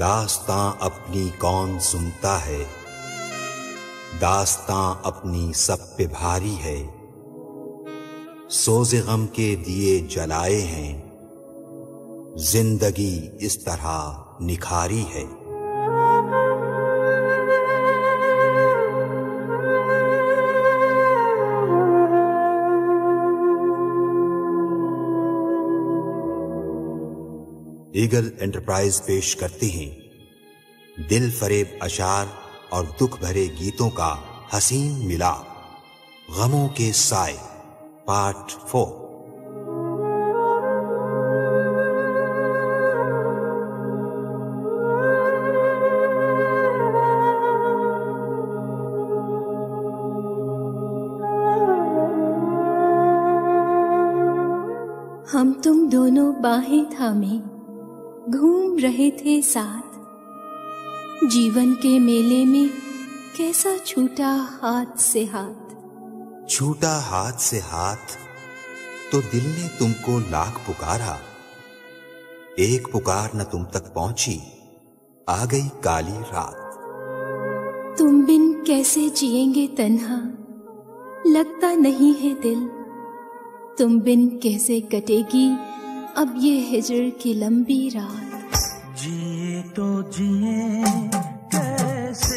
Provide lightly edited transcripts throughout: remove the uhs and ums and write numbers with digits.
दास्तां अपनी कौन सुनता है, दास्तां अपनी सब पे भारी है। सोज़े गम के दिए जलाए हैं, जिंदगी इस तरह निखारी है। ईगल एंटरप्राइज पेश करते हैं दिल फरेब अशार और दुख भरे गीतों का हसीन मिलाप, गमों के साए पार्ट 4। हम तुम दोनों बाहें थामे घूम रहे थे साथ, जीवन के मेले में कैसा छूटा हाथ से हाथ। छूटा हाथ से हाथ तो दिल ने तुमको लाख पुकारा, एक पुकार न तुम तक पहुंची, आ गई काली रात। तुम बिन कैसे जिएंगे तन्हा, लगता नहीं है दिल, तुम बिन कैसे कटेगी अब ये हिजर की लंबी रात। जिए तो जिए कैसे,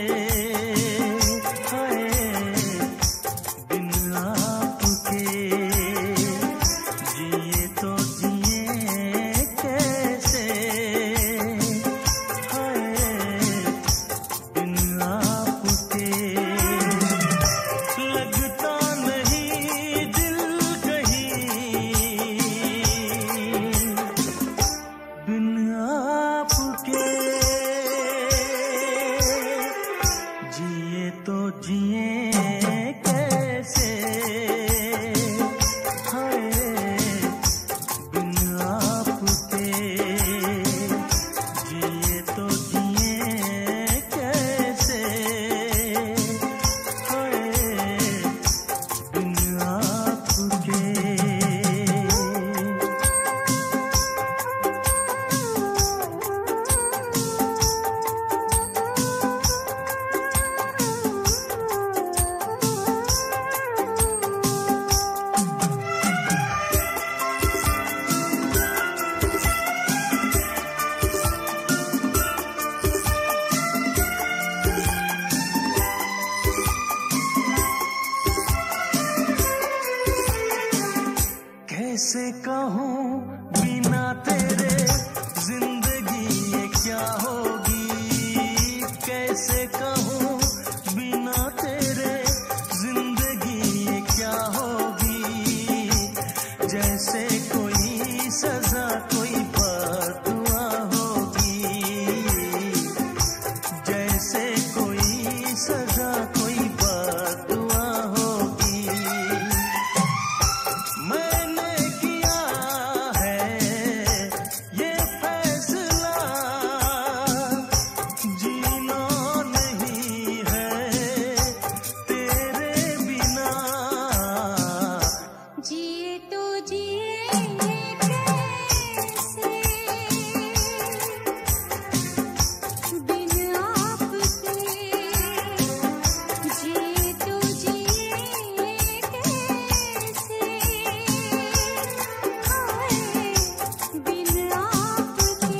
हाय बिन आपके। जिए तो जिए कैसे, हाय बिन आपके। लगता नहीं दिल कहीं बिन आपके। जिए तो जिए कैसे, हाय बिन आपके। जिए तो जिए कैसे, हाय बिन आपके। कैसे कहूँ बिना तेरे जिंदगी ये क्या होगी। कैसे कहूँ बिना तेरे जिंदगी ये क्या होगी। जैसे कोई सजा कोई बददुआ होगी। जैसे कोई सजा कोई बददुआ होगी। मैंने किया है ये फैसला, जीना नहीं है तेरे बिना। जिए तो जिए कैसे, बिन आपके। जिए तो जिए कैसे, हाय बिन आपके।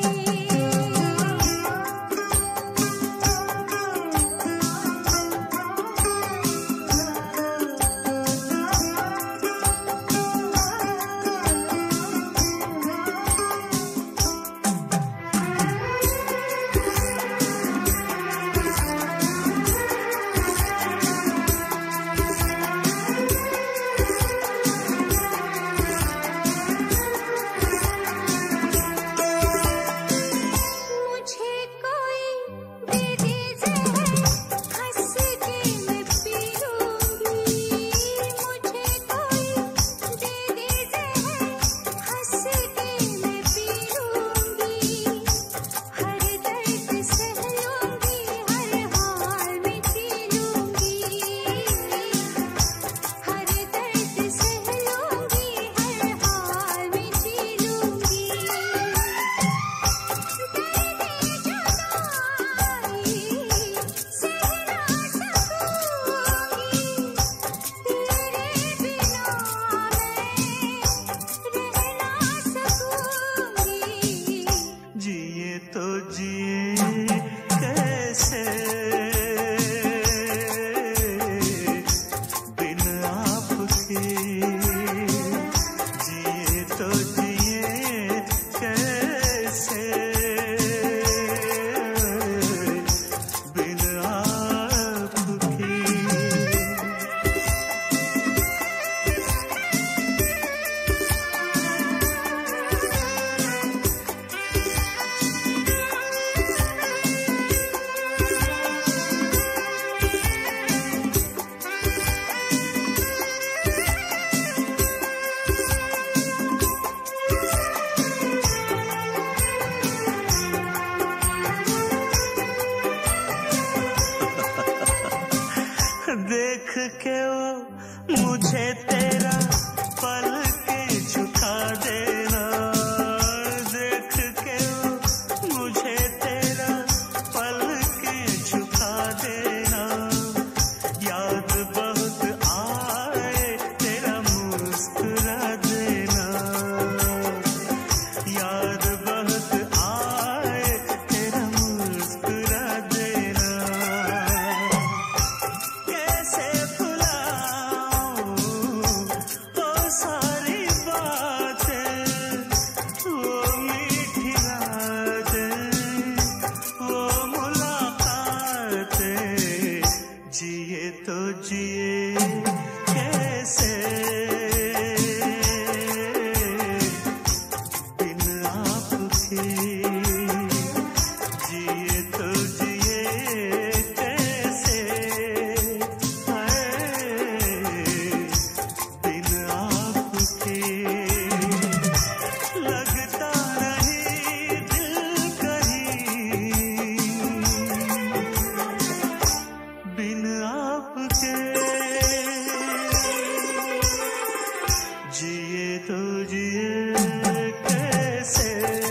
तो जिए कैसे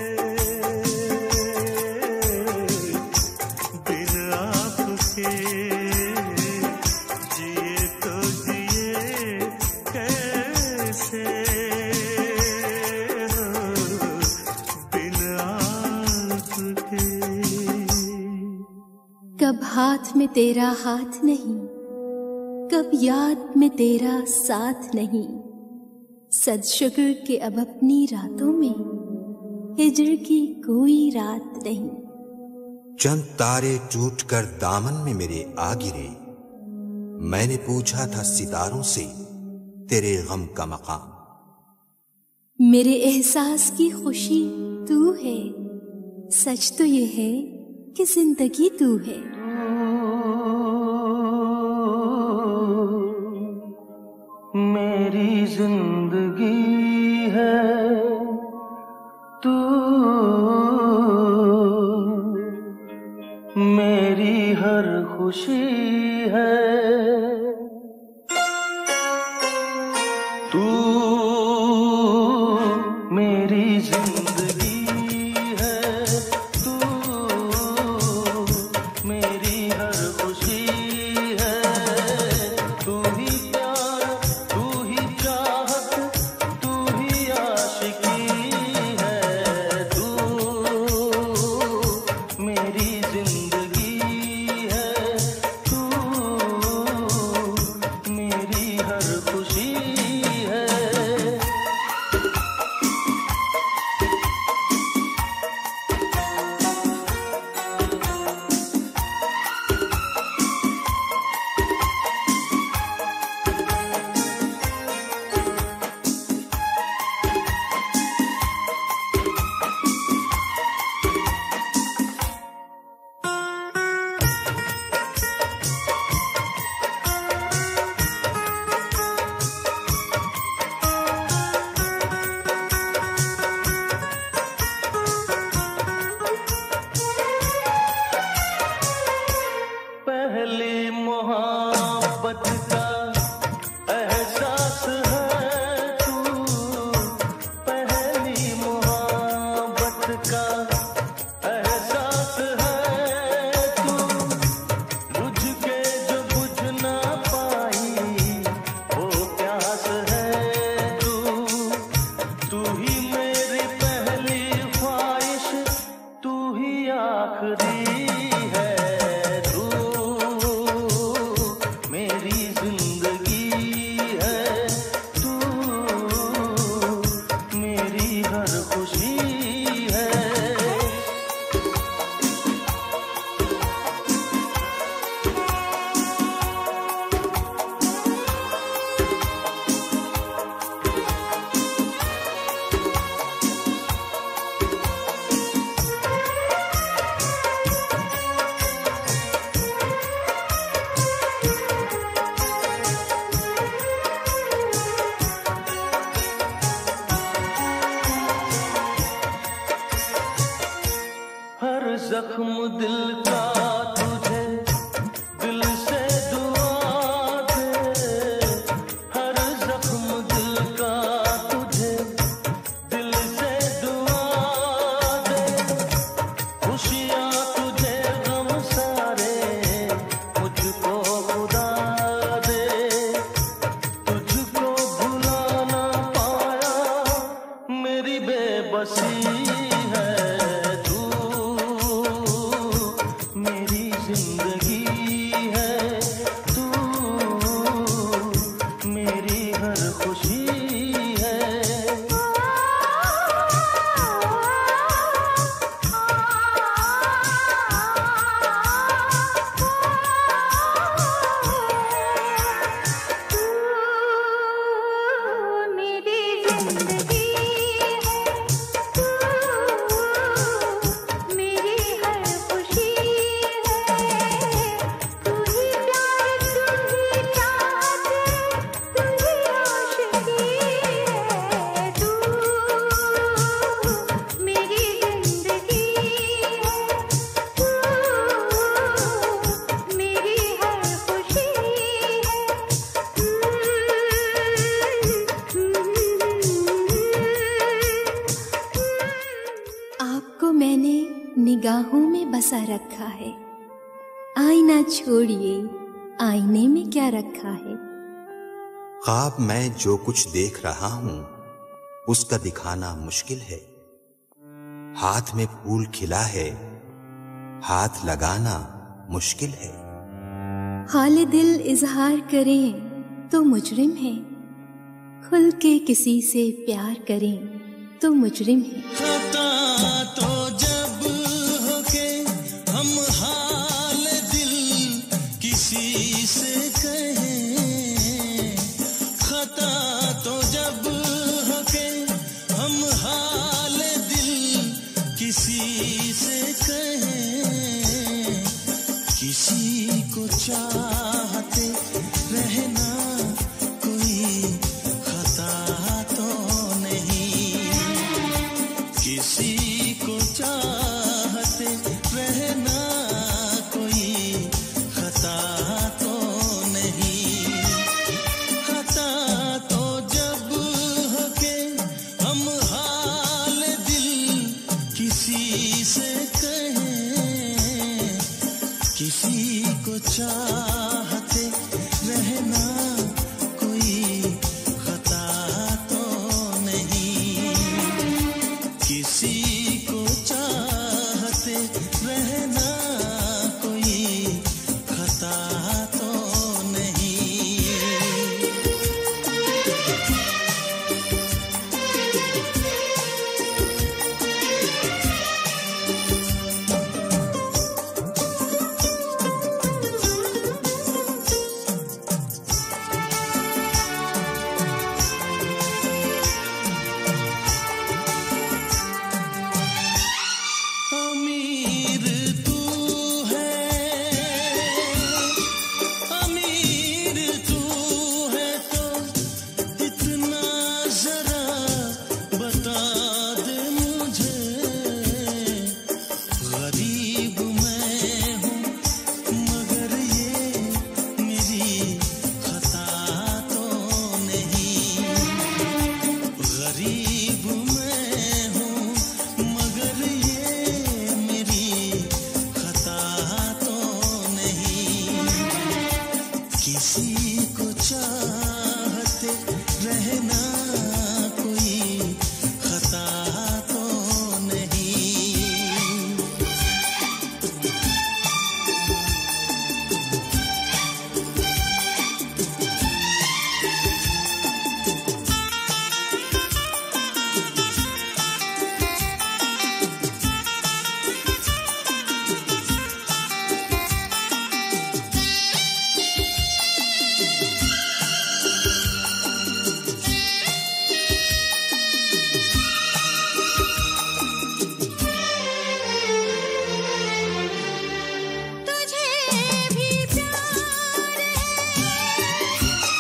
बिन आपके, जिए तो जिए कैसे बिन आपके। कब हाथ में तेरा हाथ नहीं, कब याद में तेरा साथ नहीं, सद शुक्र के अब अपनी रातों में हिजर की कोई रात नहीं। चंद तारे टूटकर दामन में मेरे आ गिरे, मैंने पूछा था सितारों से तेरे गम का मकाम। मेरे एहसास की खुशी तू है, सच तो ये है कि जिंदगी तू है। मेरी जिंदगी है तू, मेरी हर खुशी है तू, मेरी जिंदगी है तू, मेरी हर खुशी है। तू ही प्यार, तू ही चाहत, तू ही आशिकी है तू, मेरी जिंदगी है तू, मेरी हर खुशी है। पहली मोहब्बत का एहसास है तू, पहली मोहब्बत का एहसास है तू, बुझ के जो बुझ ना पाई वो प्यास है तू, तू ही मेरी पहली ख्वाहिश, तू ही आखिरी है तू, मेरी जिंदगी है तू, मेरी हर खुशी है। हर जख्म दिल का तुझे दिल से दुआ दे, हर जख्म दिल का तुझे दिल से दुआ दे, खुशियाँ तुझे गम सारे मुझको खुदा दे, तुझको भुला ना पाया मेरी बेबसी है तू, मेरी जिंदगी है तू, मेरी हर खुशी है। मेरी जिंदगी निगाहों में बसा रखा है। आईना छोड़िए, आईने में क्या रखा है। ख्वाब मैं जो कुछ देख रहा हूं उसका दिखाना मुश्किल है। हाथ में फूल खिला है, हाथ लगाना मुश्किल है। हाले दिल इजहार करें तो मुजरिम है, खुल के किसी से प्यार करें तो मुजरिम है। खता तो जब हो के हम हाल दिल किसी से कहें, खता तो जब हो के हम हाल दिल किसी से कहें, किसी को चाहते रहना कोई खता तो नहीं, किसी को चाहते रहना कोई खता तो नहीं। खता तो जब हो के हम हाल दिल किसी से कहें, किसी को चाहते रहना कोई खता तो नहीं, किसी को चाहते रहना कोई खता तो नहीं। अमीर तू है, अमीर तू है तो इतना जरा बता दे मुझे, गरीब मैं हूँ मगर ये मेरी खता तो नहीं, गरीब मैं हूँ मगर ये मेरी खता तो नहीं, किसी को चाहते रहना कोई खता तो नहीं। तुझे भी प्यार है,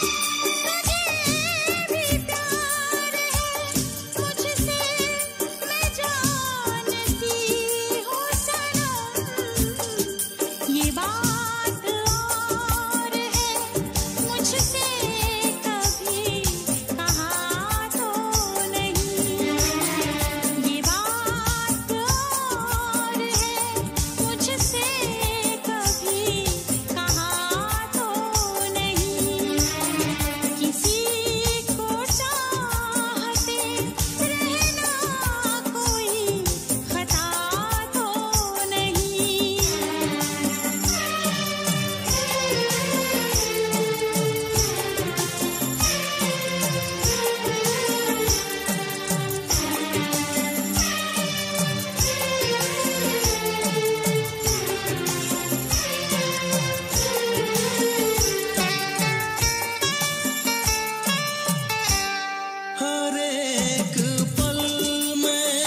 तुझे भी प्यार है मुझसे, मैं जानती हूँ सनम, ये बात और है मुझसे कभी कहा तो नहीं, ये बात और है मुझसे कभी कहा तो नहीं, किसी को चाहते रहना कोई खता तो नहीं। हर एक पल में,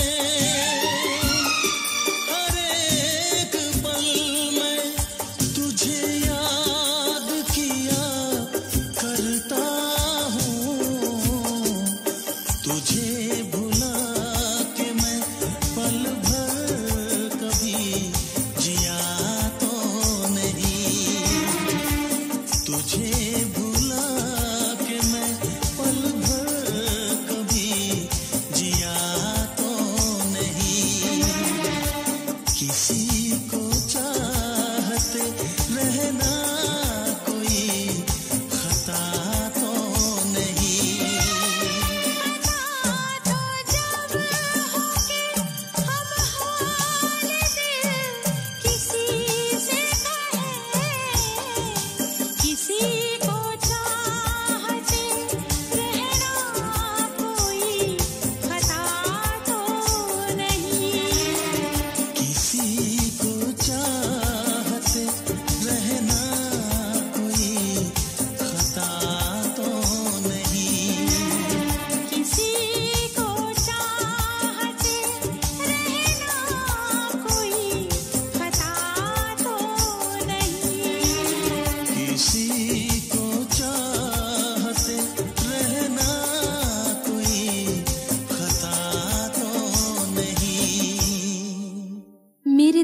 हर एक पल में तुझे याद किया करता हूँ, तुझे भुला के मैं पल भर कभी जिया तो नहीं, तुझे भुला के मैं पल भर कभी जिया तो नहीं, किसी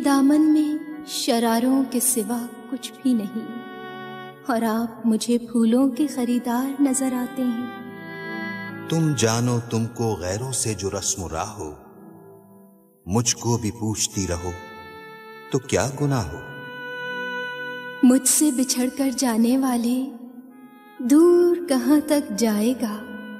दामन में शरारों के सिवा कुछ भी नहीं, और आप मुझे फूलों के खरीदार नजर आते हैं। तुम जानो तुमको गैरों से जो रस्म राह हो, मुझको भी पूछती रहो तो क्या गुनाह हो। मुझसे बिछड़कर जाने वाले दूर कहाँ तक जाएगा,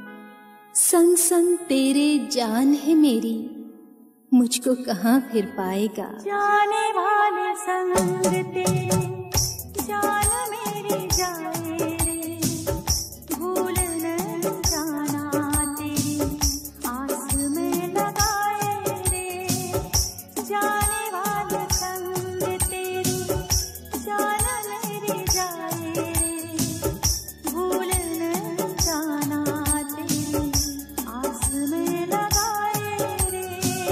संग संग तेरे जान है मेरी, मुझको कहाँ फिर पाएगा। जाने वाले संग तेरे जान मेरी जाए रे, भूल न जाना तेरी आस में लगाए रे। जाने वाले संग तेरी जान मेरी जाए रे, भूल न जाना तेरी आस में लगाए रे।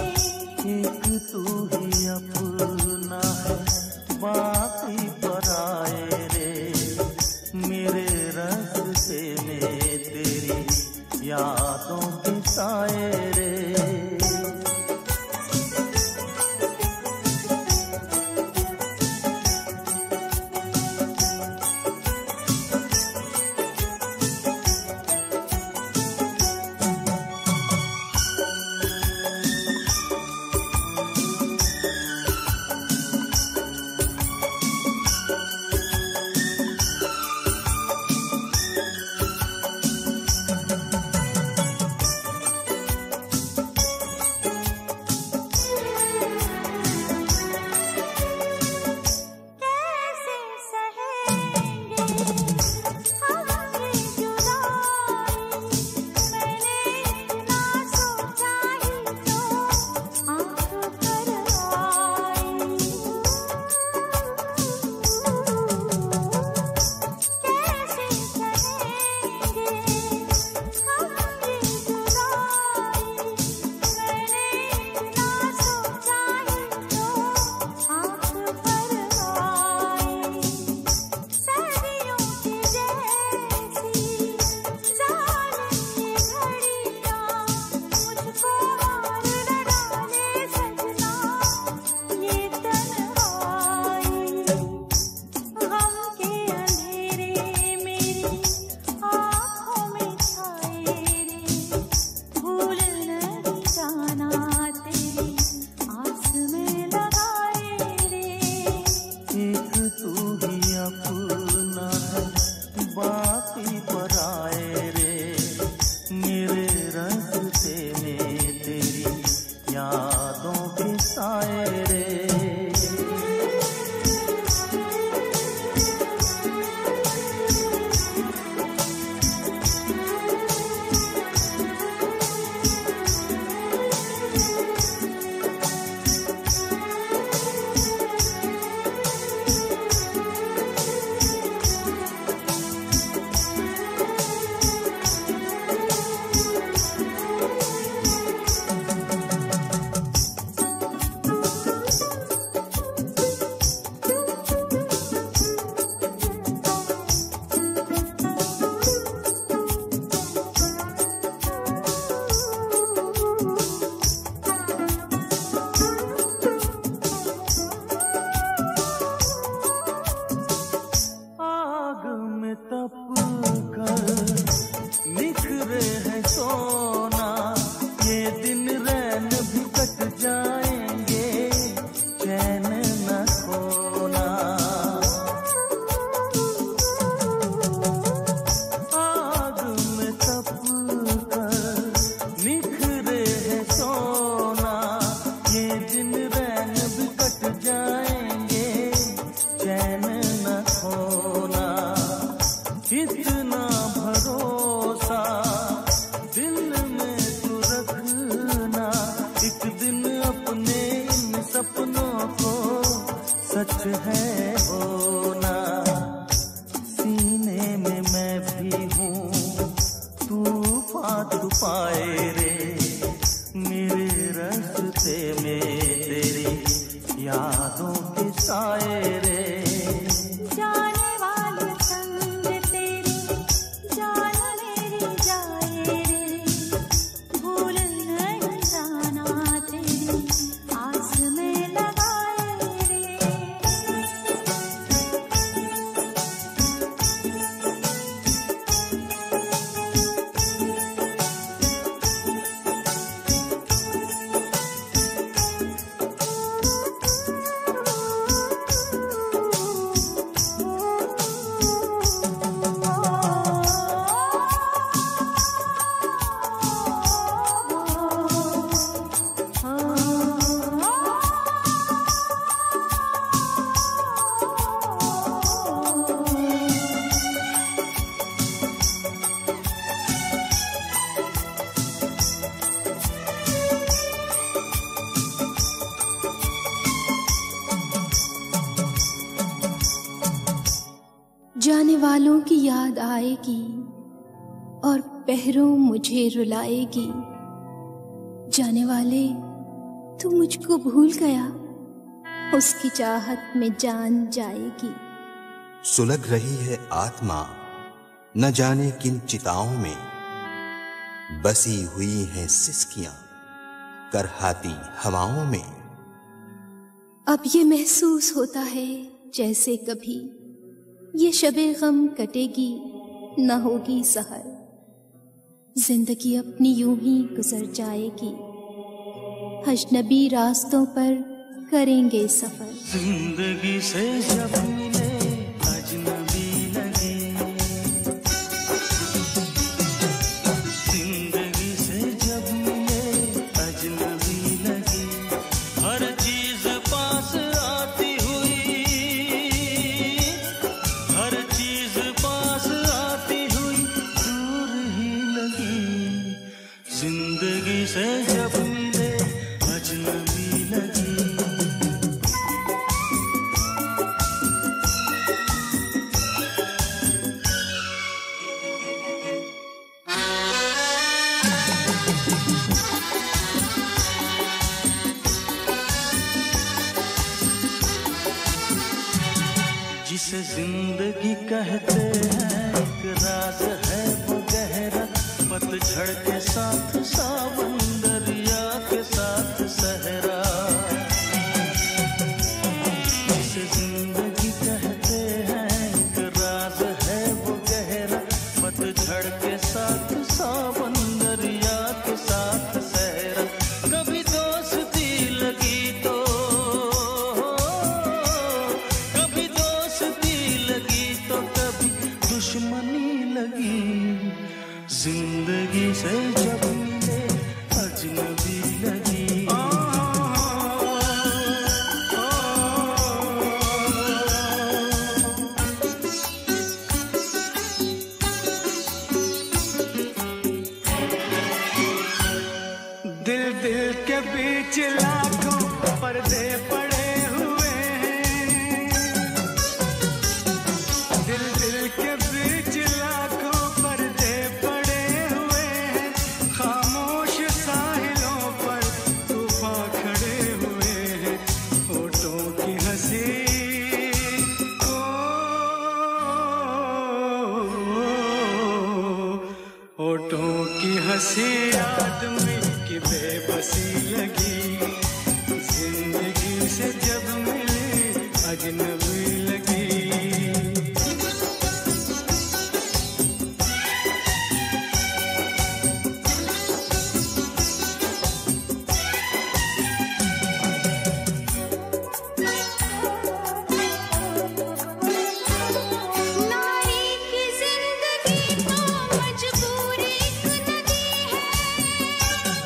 एक तू ही अपना है बाकी पराए रे, मेरे रास्ते में तेरी यादों के साए रे। भूल न जाना तेरी आस में लगाए वालों की याद आएगी और पहरों मुझे रुलाएगी। जाने वाले तू मुझको भूल गया, उसकी चाहत में जान जाएगी। सुलग रही है आत्मा न जाने किन चिताओं में, बसी हुई हैं सिसकियां करहाती हवाओं में। अब ये महसूस होता है जैसे कभी ये शबे गम कटेगी न होगी सहर। जिंदगी अपनी यूं ही गुजर जाएगी, अजनबी रास्तों पर करेंगे सफर। जिंदगी से जब मिले अजनबी लगे, जिंदगी से जब मिले अजनबी लगे। हर चीज पास आती हुई, हर चीज पास आती हुई दूर ही लगी। जिंदगी से जब मिले अजनबी लगी। जिसे जिंदगी कहते हैं एक राज है वो गहरा, पतझड़ के साथ सावन दरिया के साथ सहरा। जिसे जिंदगी कहते हैं एक राज है वो गहरा, पतझड़ के साथ सावन दरिया के साथ सहरा। कभी दोस्ती लगी तो, कभी दोस्ती लगी तो कभी दुश्मनी लगी। जिंदगी से जब मिले अजनबी लगी। दिल दिल के बीच लाखों पर्दे पड़े हुए हैं, दिल दिल के बीच लाखों पर्दे पड़े हुए हैं। खामोश साहिलों पर तूफान खड़े हुए हैं। होठों की हंसी होठों की हंसी आदमी की बेबसी लगी। जिंदगी से जब मिली अजनबी लगी। नारी की जिंदगी तो मजबूरी एक नदी है।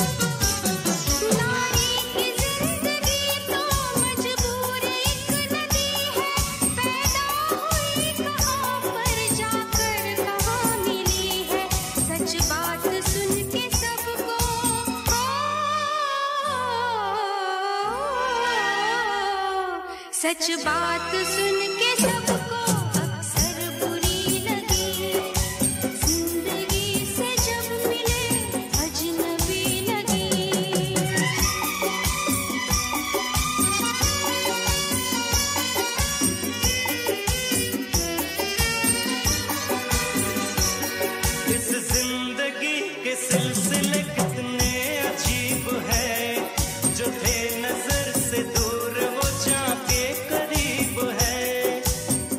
नारी की जिंदगी तो मजबूरी एक नदी है। पैदा हुई कहाँ पर जाकर कहाँ मिली है। सच बात सुन के सबको सच बात सुन के सबको अक्सर बुरी लगी। जिंदगी से जब मिले अजनबी लगी। इस जिंदगी के सिलसिले कितने अजीब है, जो थे नजर से दूर वो जाके करीब है।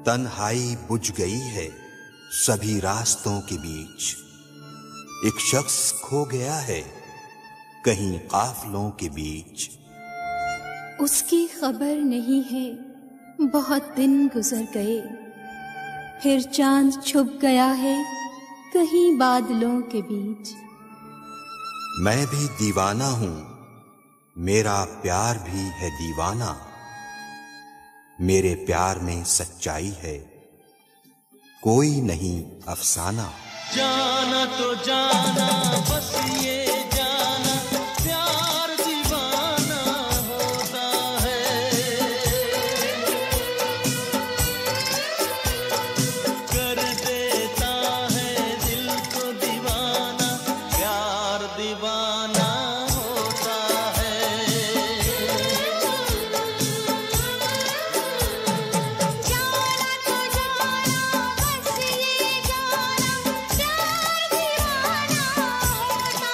तन्हाई बुझ गई है सभी रास्तों के बीच। एक शख्स खो गया है कहीं काफलों के बीच। उसकी खबर नहीं है, बहुत दिन गुजर गए, फिर चांद छुप गया है कहीं बादलों के बीच। मैं भी दीवाना हूं, मेरा प्यार भी है दीवाना। मेरे प्यार में सच्चाई है, कोई नहीं अफसाना। जाना तो जाना बस ये जाना, प्यार दीवाना होता है। कर देता है दिल को दीवाना, प्यार दीवाना होता है। जाना तो जाना बस ये जाना, प्यार दीवाना होता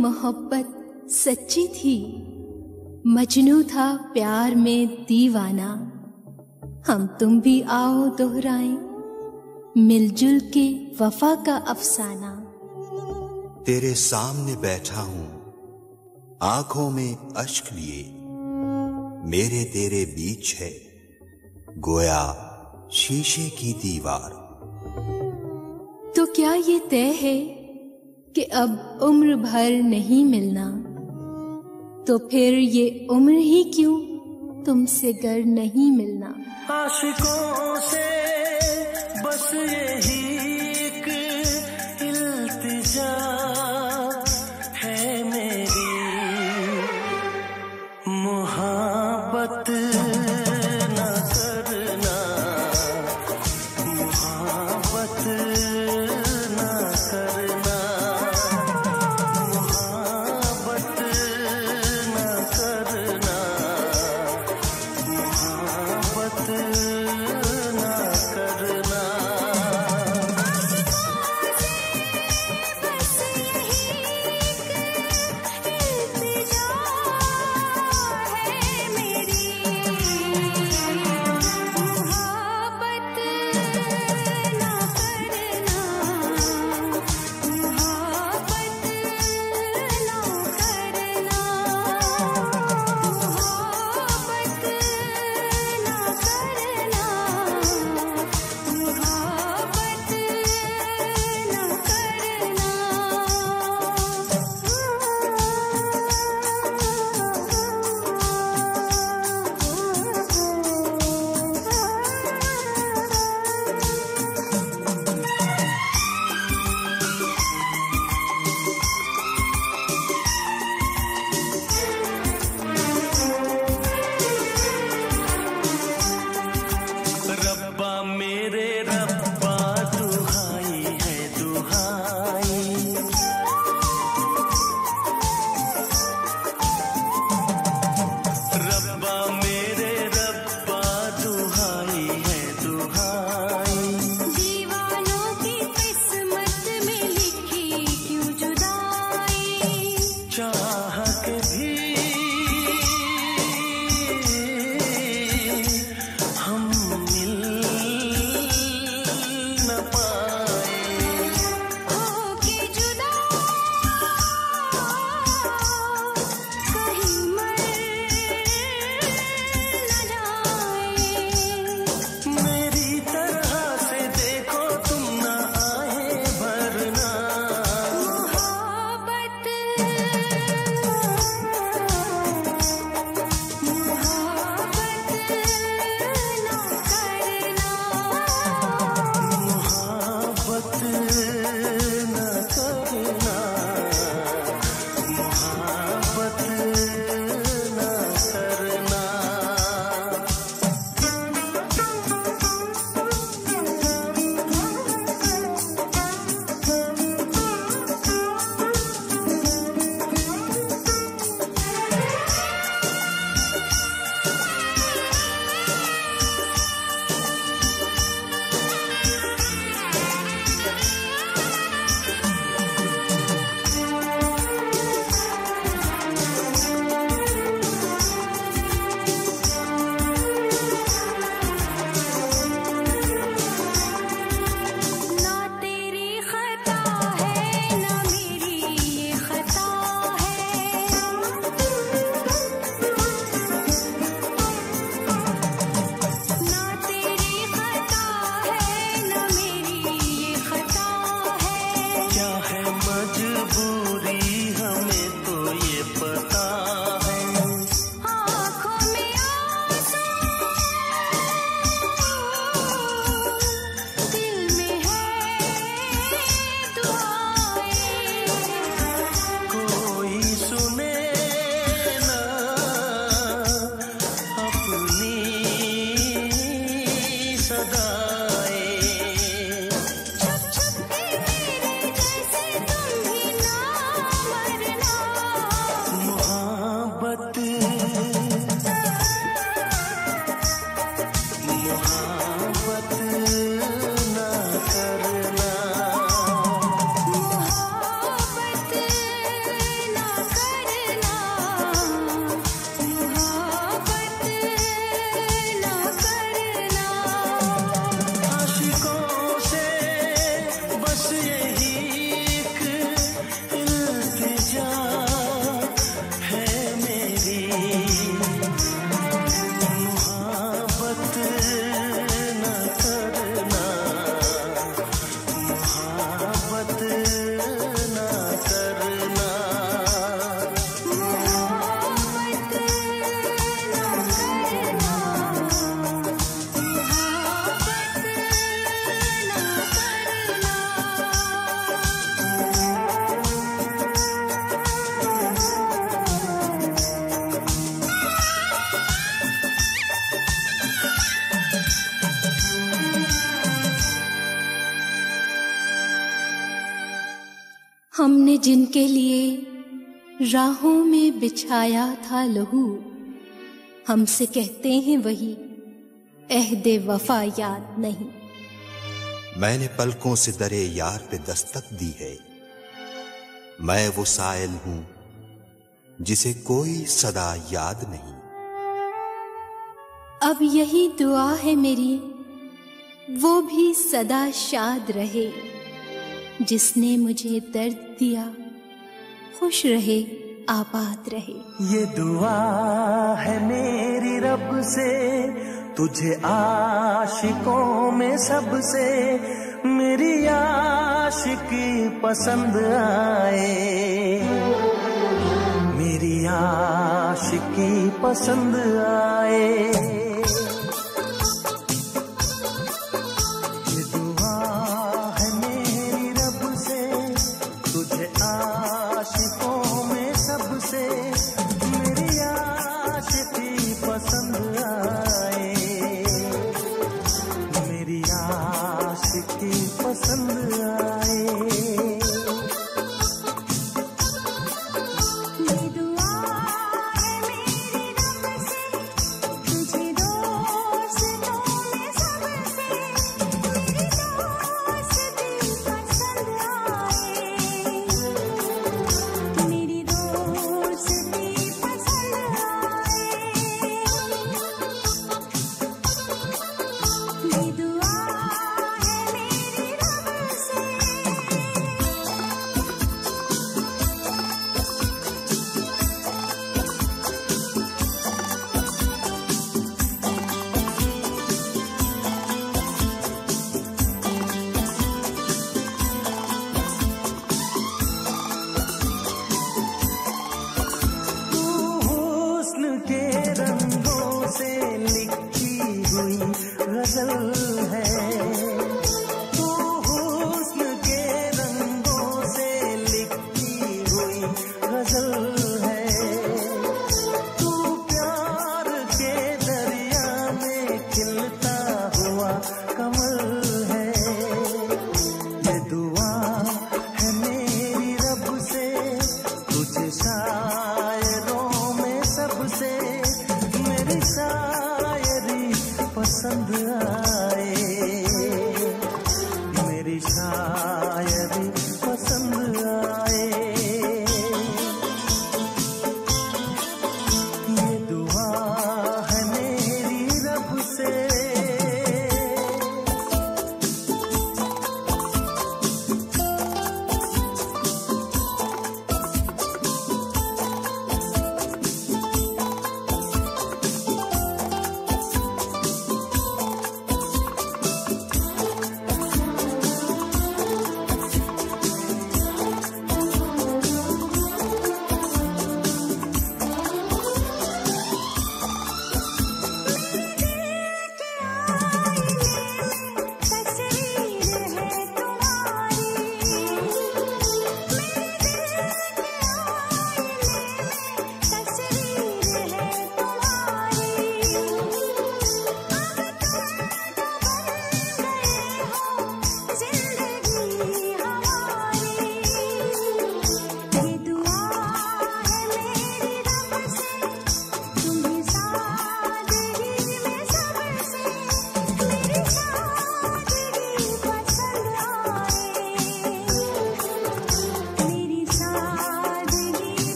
मोहब्बत सच्ची थी, मजनू था प्यार में दीवाना। हम तुम भी आओ दोहराएं मिलजुल के वफा का अफसाना। तेरे सामने बैठा हूं आंखों में अश्क लिए, मेरे तेरे बीच है गोया शीशे की दीवार। तो क्या ये तय है कि अब उम्र भर नहीं मिलना? तो फिर ये उम्र ही क्यों तुमसे गर नहीं मिलना? आशिकों से बस यही एक इल्तिजा है मेरी, मोहब्बत न करना, मोहब्बत न करना, मोहब्बत न करना, मोहब्बत हमने जिनके लिए राहों में बिछाया था लहू, हमसे कहते हैं वही अहदे वफा याद नहीं। मैंने पलकों से दरे यार पे दस्तक दी है, मैं वो साइल हूं जिसे कोई सदा याद नहीं। अब यही दुआ है मेरी, वो भी सदा शाद रहे, जिसने मुझे दर्द दिया खुश रहे आबाद रहे। ये दुआ है मेरी रब से, तुझे आशिकों में सबसे मेरी आशिकी पसंद आए, मेरी आशिकी पसंद आए।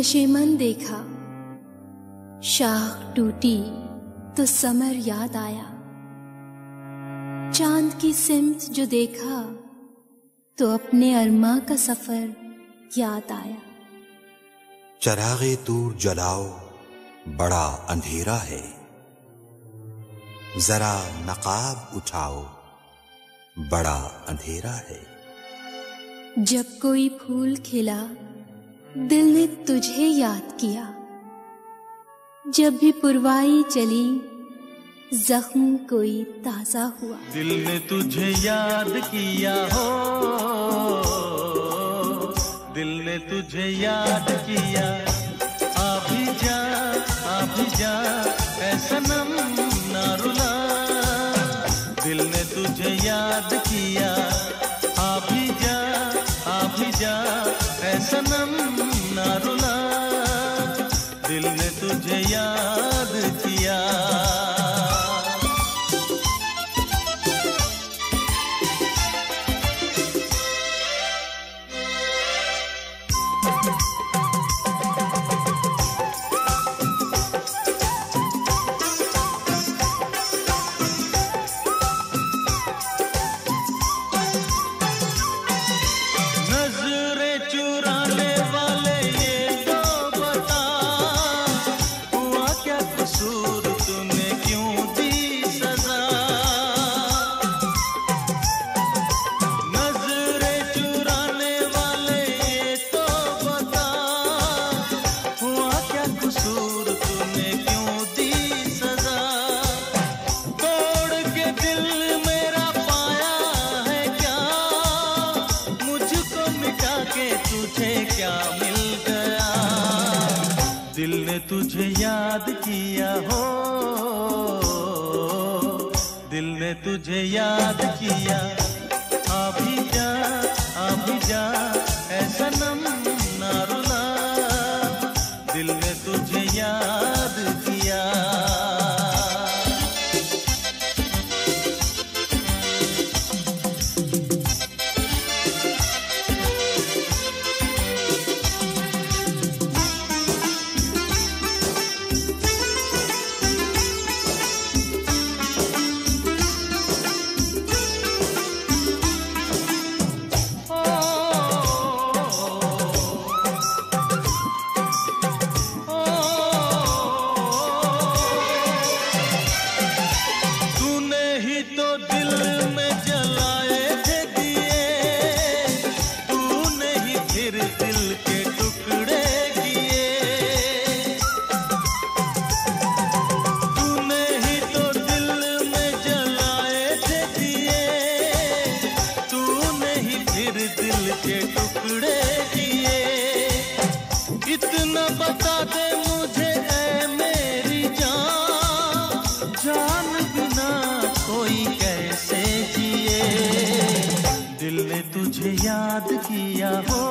नशेमन देखा, शाख टूटी तो समर याद आया। चांद की सिमत जो देखा तो अपने अरमा का सफर याद आया। चरागे दूर जलाओ, बड़ा अंधेरा है, जरा नकाब उठाओ, बड़ा अंधेरा है। जब कोई फूल खिला दिल ने तुझे याद किया, जब भी पुरवाई चली जख्म कोई ताजा हुआ। दिल ने तुझे याद किया हो, दिल ने तुझे याद किया। आ भी जा ऐ सनम ना रुला। दिल ने तुझे याद किया। आ भी जा ऐ सनम ना रुला। दिल ने तुझे याद किया। दिल ने तुझे याद किया हो, दिल ने तुझे याद किया। आ भी जा ऐ सनम ना रुला। दिल ने तुझे याद किया। इतना बता दे मुझे ऐ मेरी जान, जान बिना कोई कैसे जिए। दिल ने तुझे याद किया हो,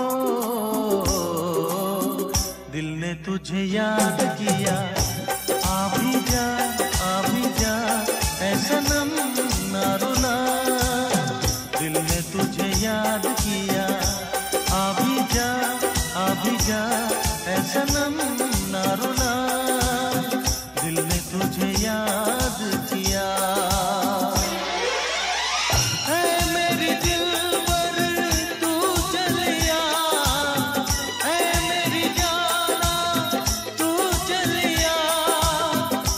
दिल ने तुझे याद किया। आ भी जा ऐ सनम ना रुला। दिल ने तुझे याद किया। आ भी जा ऐ सनम ना रुला। दिल ने तुझे याद किया। ऐ मेरी दिलबर तू चलिया, ऐ मेरी जाना तू चलिया।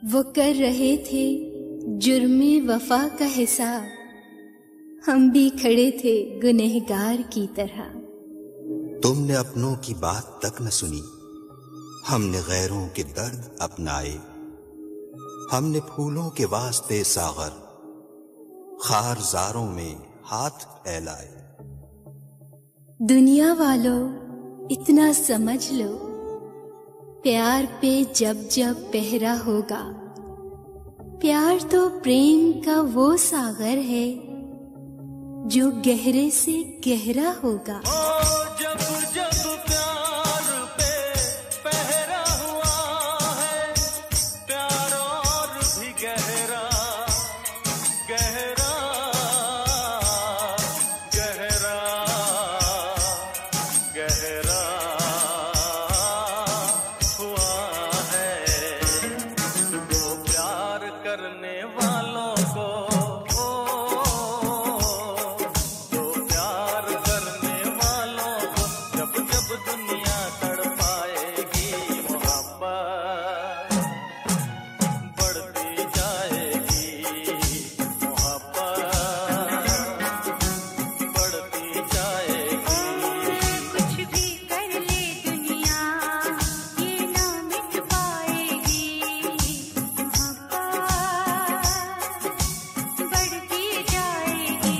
वो कर रहे थे जुर्मे वफा का हिसाब, हम भी खड़े थे गुनहगार की तरह। तुमने अपनों की बात तक न सुनी, हमने गैरों के दर्द अपनाए। हमने फूलों के वास्ते सागर, खारजारों में हाथ फैलाए। दुनिया वालों इतना समझ लो, प्यार पे जब जब पहरा होगा, प्यार तो प्रेम का वो सागर है जो गहरे से गहरा होगा। जब जब प्यार पे पहरा हुआ है, प्यार और भी गहरा गहरा गहरा गहरा हुआ है। वो प्यार करने वालों को, दुनिया तड़पाएगी, मोहब्बत बढ़ती जाएगी, मोहब्बत बढ़ती जाएगी। कुछ भी कर ले दुनिया ये ना मिट पाएगी, मोहब्बत बढ़ती जाएगी।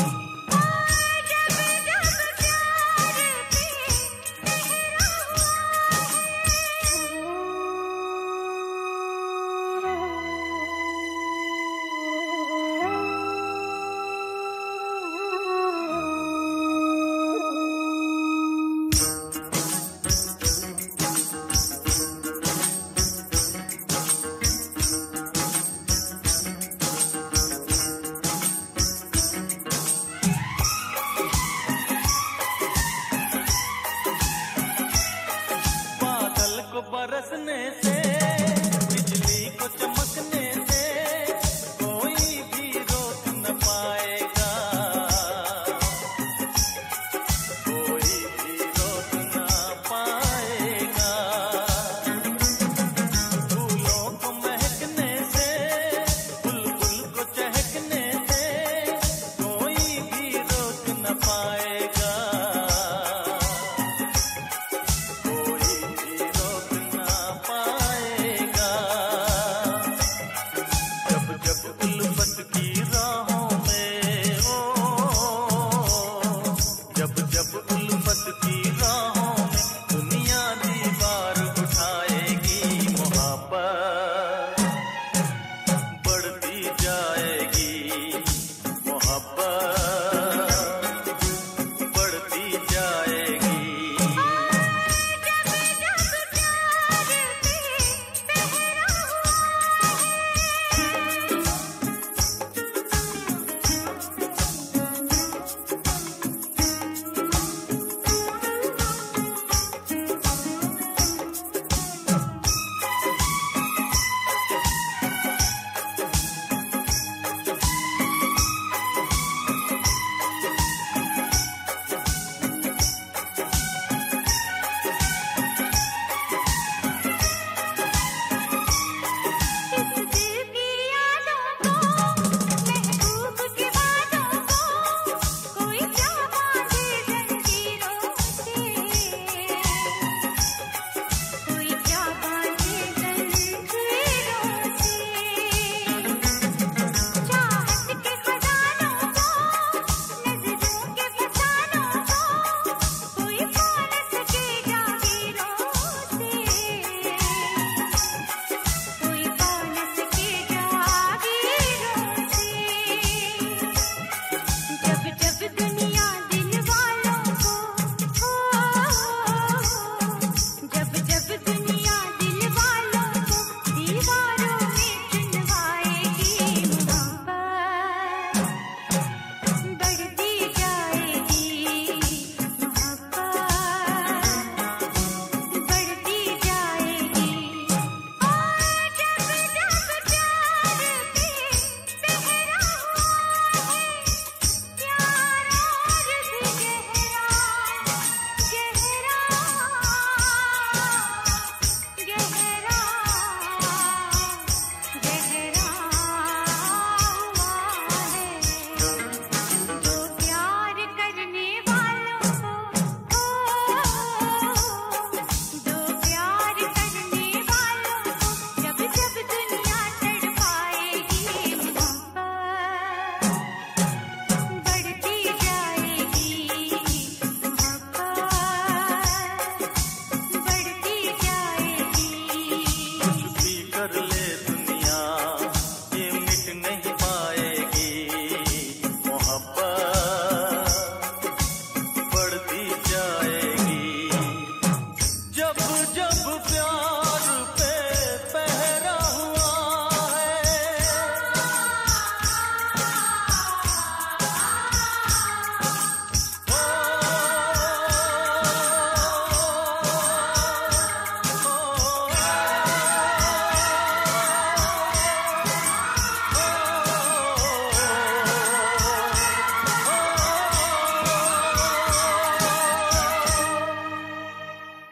बादल को बरसने से, बिजली को चमकने से कोई भी रोक न पाएगा, कोई भी रोक न पाएगा। फूलों को महकने से, बुलबुल को चहकने से कोई भी रोक न पाएगा, कोई भी रोक न पाएगा।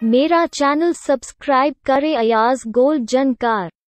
मेरा चैनल सब्सक्राइब करें। अयाज गोल्ड जानकार।